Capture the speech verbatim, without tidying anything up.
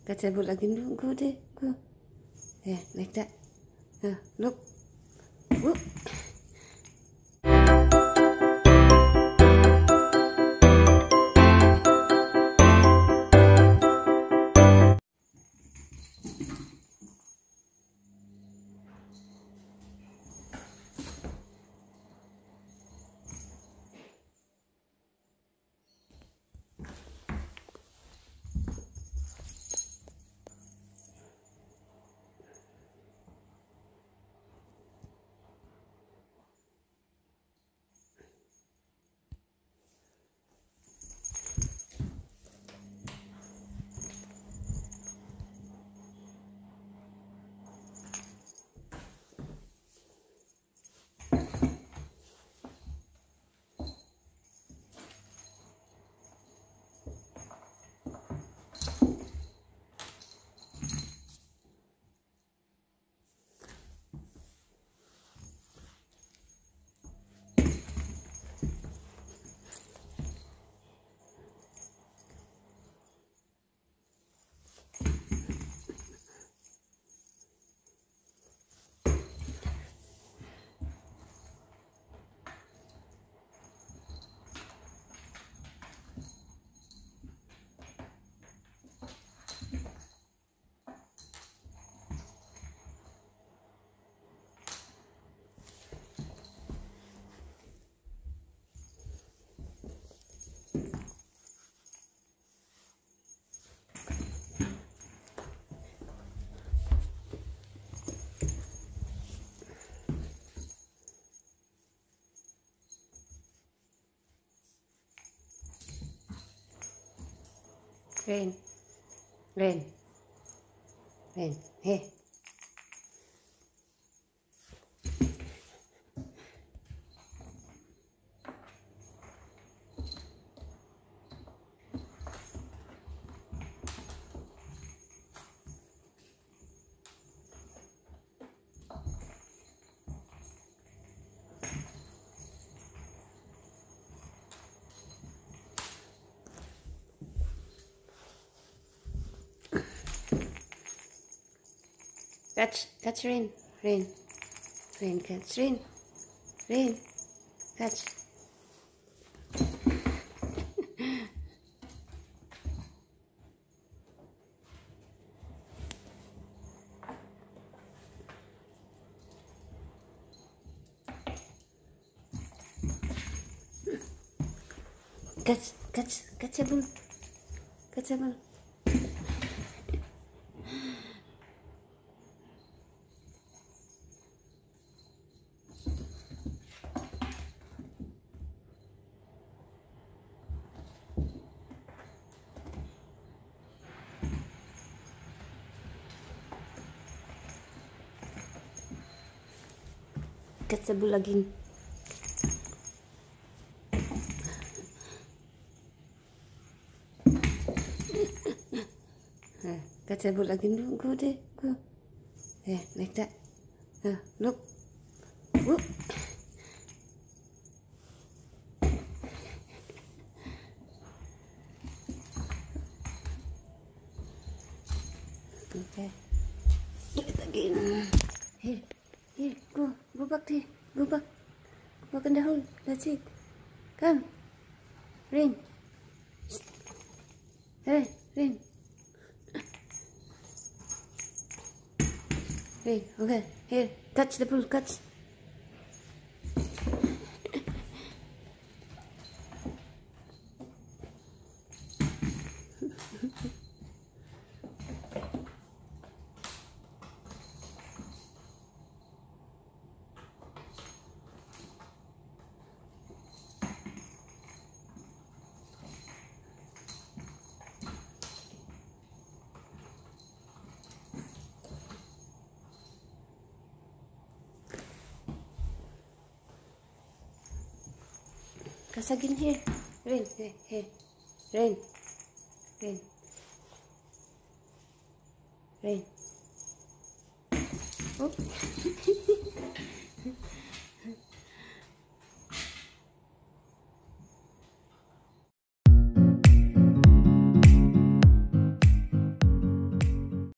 Catch the ball again. Go there. Go. Yeah, like that. Uh, look. Whoop. Rain, rain, rain, hey. Catch, catch rain, rain, rain, catch rain, rain, catch. Catch, catch, catch a ball, catch a ball. Catch the ball again. uh, catch the ball again. Go there. Go. Yeah, like that. Uh, look. Whoop. Okay. Do it again. Here. Here, go, go back there, go back, go back in the hole, that's it, come, rain, hey, rain, rain, okay, here, catch the pool, catch. Kasagin here. Rain, here, here. Rain. Rain. Rain. Oh.